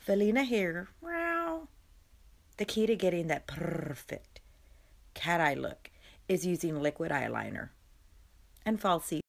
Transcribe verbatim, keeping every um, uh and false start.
Felina here. Meow. The key to getting that perfect cat eye look is using liquid eyeliner and falsies.